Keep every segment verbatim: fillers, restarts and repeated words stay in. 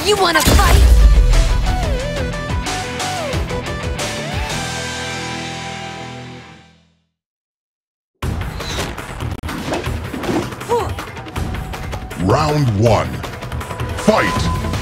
You wanna fight? Round one. Fight!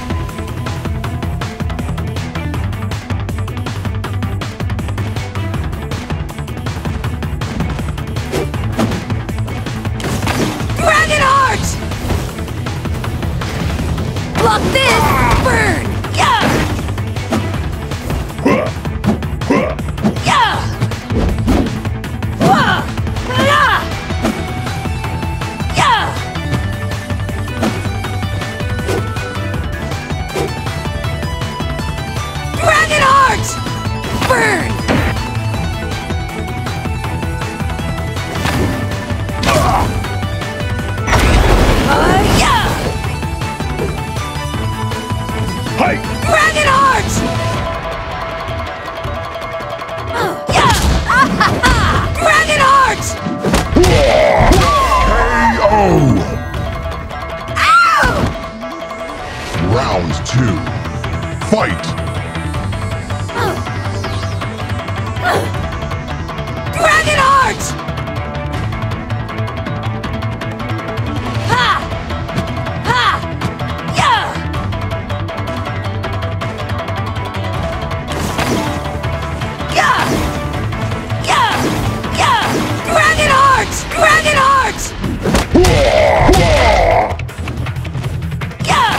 Block this! Burn! Yeah! Yeah! Wah! Yeah! Yeah! Dragon Heart! Burn! Uh, yeah! Hi! Dragon Heart! Uh, yeah! Ah, ha, ha. Dragon Heart! K O! Ow! Round two. Fight! Uh, uh. Dragon Heart! Ha! Ha! Yeah! Yeah! Yeah! Yeah! Dragon Heart! Dragon Heart! Yeah!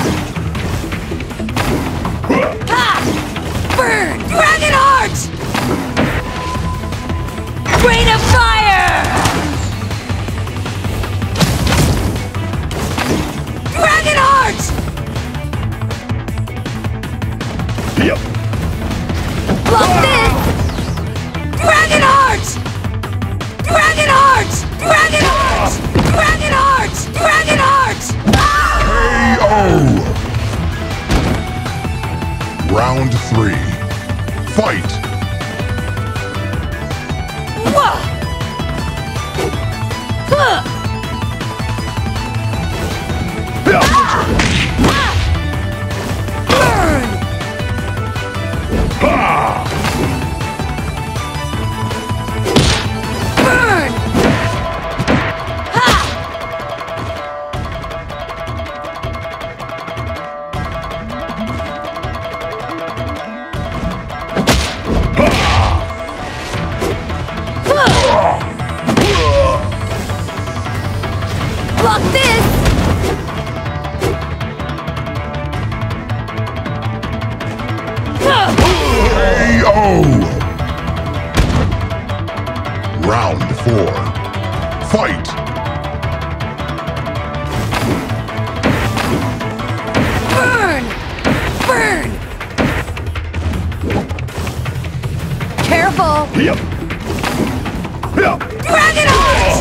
Ha! Burn! Dragon Heart! Rain of Fire! Dragon Heart! Yep. Block this! Dragon Heart! Dragon Heart! Dragon Heart! Dragon Heart! Dragon Heart! K O! Round three. Fight! Wah! Huh! Ah! Burn! Burn! Ha! Block this! K O! Round four. Fight! Burn! Burn! Careful! Yep. Yep. Dragon Heart!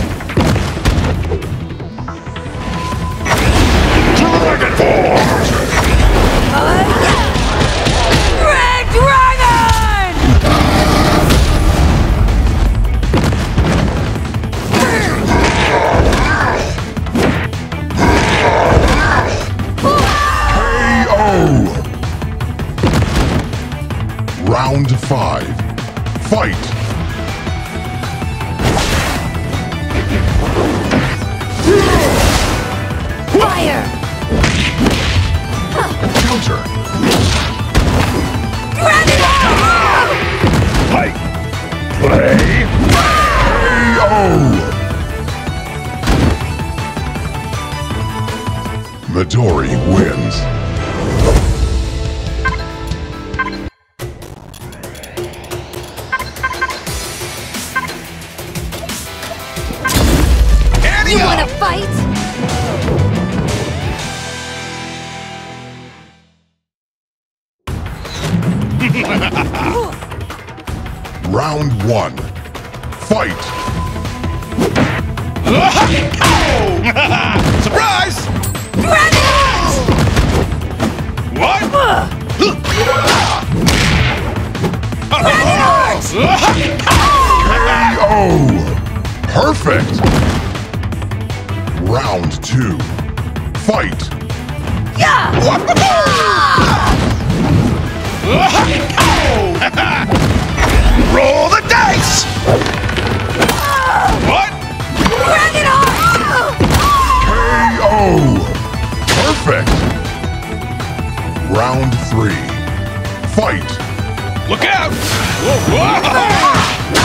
Dragon Force! Uh, yeah. Red Dragon! K O! Round five. Fight! Fire! Counter! Dragon Heart! Fight! Play! K O! Midori wins. You wanna fight? Round one. Fight! Surprise! Dragon Heart! What? Dragon Heart! K O! Perfect! Round two. Fight! Roll the dice! What? Bring it on! K O! Perfect! Round three. Fight! Look out! Whoa, whoa.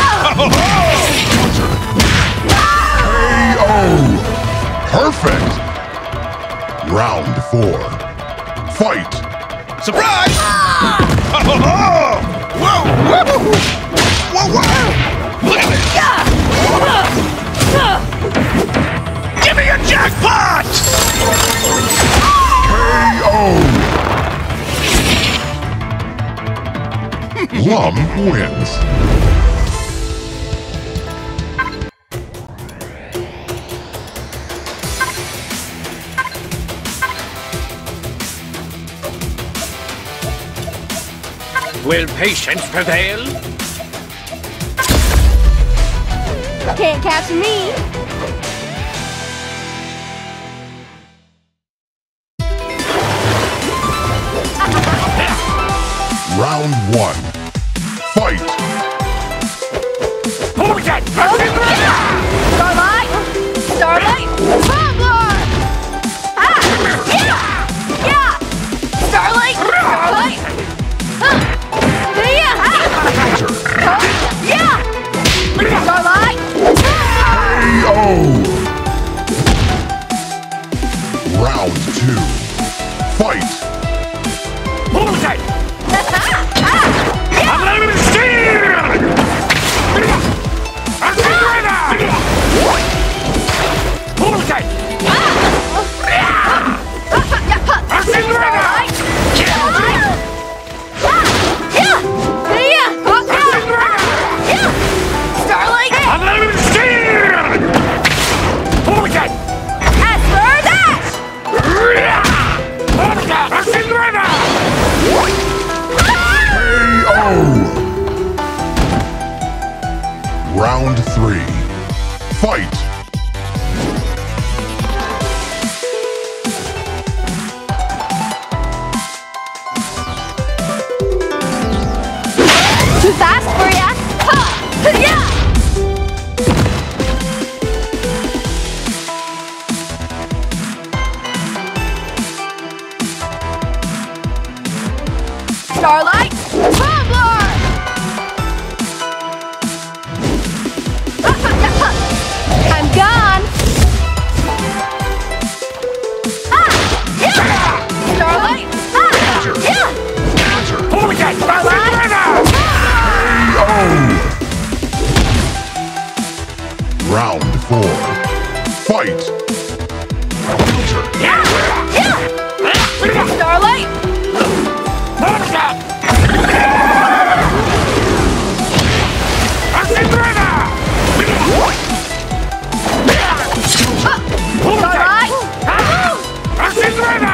K O! Perfect! Round four. Fight! Surprise! Oh, whoa, whoa! Whoa, whoa! Look at it! Give me a jackpot! K O! Lum wins. Will patience prevail? Can't catch me. Round one. Fight! Bullshit! Starlight! Starlight! Bubblor! Ah! Yeah! Yeah! Starlight! Starlight! Huh! Yeah! Ah! Yeah! Starlight! K O! Round two. Fight! Bullshit! Ah! Unlimited steam! Accelerator! Bullshit! Accelerator! Starlight! Unlimited steam! Bullshit! Asper Dash! Bullshit! Accelerator! K O! Round three. Fight! Too fast for ya! Ha! Yeah! Starlight! Bubblor! I'm gone! Ah! Yeah! Starlight! Ah! Yeah! Bullshit! Starlight! K O! Round four. Fight! Yeah! Starlight! Bullshit! Accelerator! Starlight! Accelerator!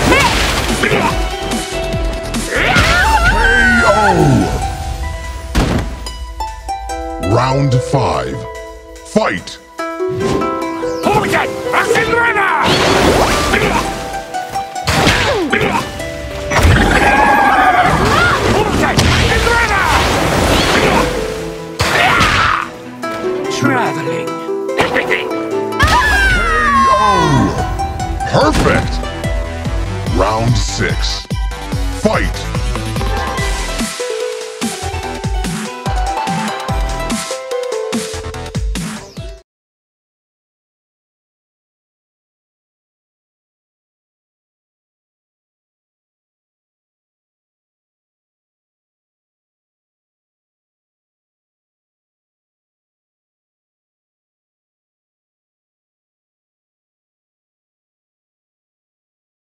K O! Round five. Fight! Bullshit! Accelerator! Bullshit! Accelerator! Traveling. K O! Perfect! Round six. Fight!